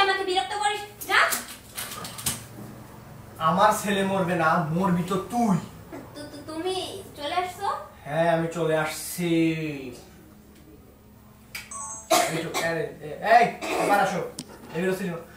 আমাকে বিরক্ত করিস যা। আমার ছেলে মরবে না, মরবি তো তুই। তুমি চলে আসছো? হ্যাঁ আমি চলে আসছি। এই এবার আসো, এগুলো ছিল